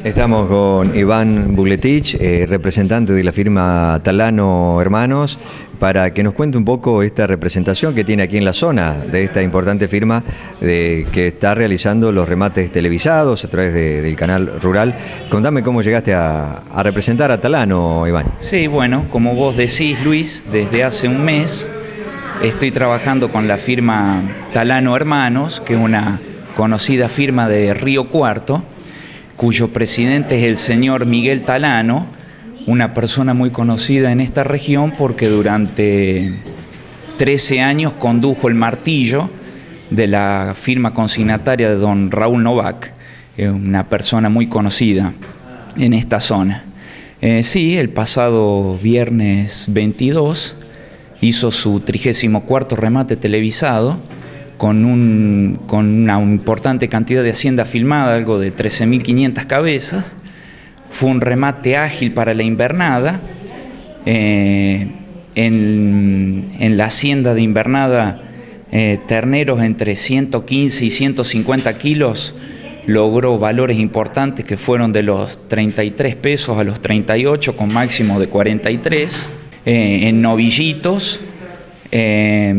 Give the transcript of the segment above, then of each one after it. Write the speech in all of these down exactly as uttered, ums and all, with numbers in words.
Estamos con Iván Bugletich, eh, representante de la firma Talano Hermanos, para que nos cuente un poco esta representación que tiene aquí en la zona de esta importante firma de, que está realizando los remates televisados a través de, del canal rural. Contame cómo llegaste a, a representar a Talano, Iván. Sí, bueno, como vos decís, Luis, desde hace un mes estoy trabajando con la firma Talano Hermanos, que es una conocida firma de Río Cuarto, cuyo presidente es el señor Miguel Talano, una persona muy conocida en esta región porque durante trece años condujo el martillo de la firma consignataria de don Raúl Novak, una persona muy conocida en esta zona. Eh, sí, el pasado viernes veintidós hizo su trigésimo cuarto remate televisado, con, un, con una importante cantidad de hacienda filmada, algo de trece mil quinientas cabezas. Fue un remate ágil para la invernada. Eh, en, en la hacienda de invernada, eh, terneros entre ciento quince y ciento cincuenta kilos, logró valores importantes que fueron de los treinta y tres pesos a los treinta y ocho, con máximo de cuarenta y tres. Eh, en novillitos, eh,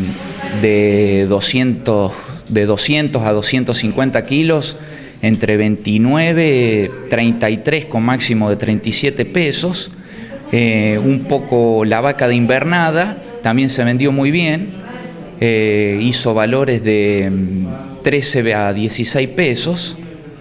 de doscientos, de doscientos a doscientos cincuenta kilos, entre veintinueve, treinta y tres con máximo de treinta y siete pesos. Eh, un poco la vaca de invernada también se vendió muy bien, eh, hizo valores de trece a dieciséis pesos.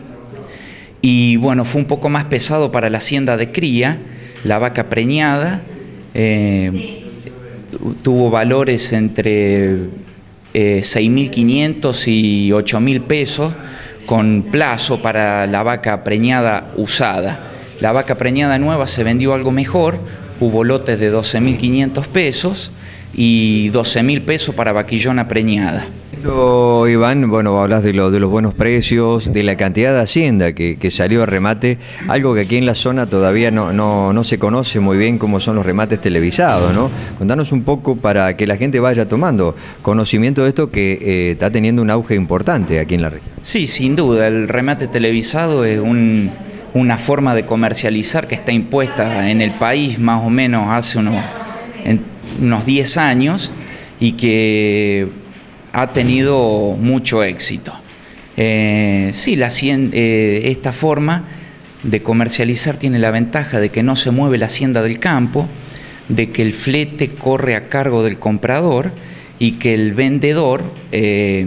Y bueno, fue un poco más pesado para la hacienda de cría, la vaca preñada. Eh, tuvo valores entre eh, seis mil quinientos y ocho mil pesos, con plazo para la vaca preñada usada. La vaca preñada nueva se vendió algo mejor, hubo lotes de doce mil quinientos pesos y doce mil pesos para vaquillona preñada. Esto, Iván, bueno, hablas de, lo, de los buenos precios, de la cantidad de hacienda que, que salió a remate, algo que aquí en la zona todavía no, no, no se conoce muy bien cómo son los remates televisados, ¿no? Contanos un poco para que la gente vaya tomando conocimiento de esto que eh, está teniendo un auge importante aquí en la región. Sí, sin duda, el remate televisado es un, una forma de comercializar que está impuesta en el país más o menos hace unos, en, unos diez años y que ha tenido mucho éxito. Eh, sí, la, eh, esta forma de comercializar tiene la ventaja de que no se mueve la hacienda del campo, de que el flete corre a cargo del comprador y que el vendedor, eh,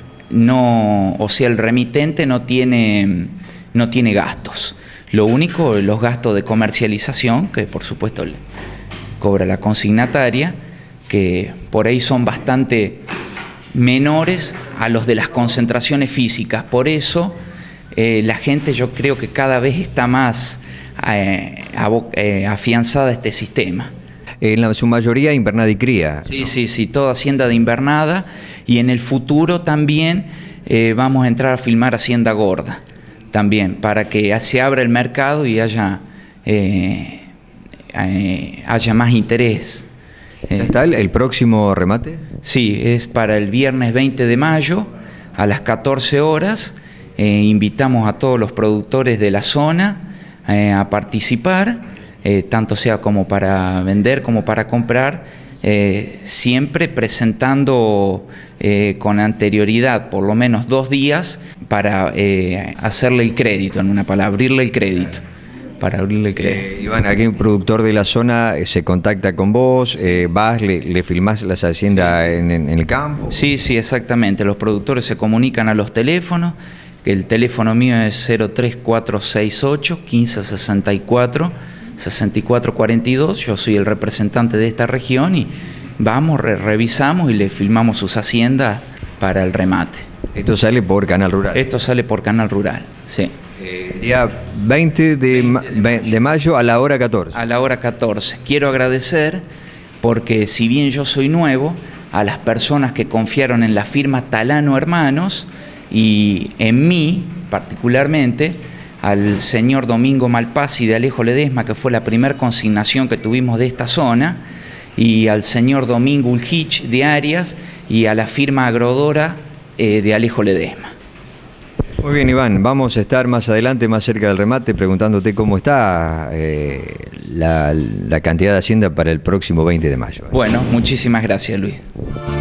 no, o sea, el remitente no tiene, no tiene gastos. Lo único, los gastos de comercialización, que por supuesto cobra la consignataria, que por ahí son bastante menores a los de las concentraciones físicas. Por eso eh, la gente, yo creo que cada vez está más eh, eh, afianzada a este sistema. En la, su mayoría invernada y cría. Sí, ¿no? sí, sí, toda hacienda de invernada, y en el futuro también eh, vamos a entrar a filmar hacienda gorda, también, para que se abra el mercado y haya, eh, eh, haya más interés. ¿Está el, el próximo remate? Sí, es para el viernes veinte de mayo a las catorce horas. Eh, invitamos a todos los productores de la zona eh, a participar, eh, tanto sea como para vender como para comprar, eh, siempre presentando eh, con anterioridad por lo menos dos días para eh, hacerle el crédito, en una palabra, abrirle el crédito. Para abrirle el crédito. Eh, Iván, aquí un productor de la zona eh, se contacta con vos, eh, vas, le, le filmás las haciendas sí. en, en el campo. Sí, sí, exactamente. Los productores se comunican a los teléfonos. El teléfono mío es cero tres cuatro seis ocho, uno cinco seis cuatro, seis cuatro cuatro dos. Yo soy el representante de esta región y vamos, re revisamos y le filmamos sus haciendas para el remate. Esto sale por Canal Rural. Esto sale por Canal Rural, sí. Eh, día veinte de, ma de mayo a la hora catorce. A la hora catorce. Quiero agradecer porque, si bien yo soy nuevo, a las personas que confiaron en la firma Talano Hermanos y en mí particularmente, al señor Domingo Malpasi de Alejo Ledesma, que fue la primera consignación que tuvimos de esta zona, y al señor Domingo Ulhich de Arias y a la firma Agrodora eh, de Alejo Ledesma. Muy bien, Iván, vamos a estar más adelante, más cerca del remate, preguntándote cómo está eh, la, la cantidad de Hacienda para el próximo veinte de mayo. Bueno, muchísimas gracias, Luis.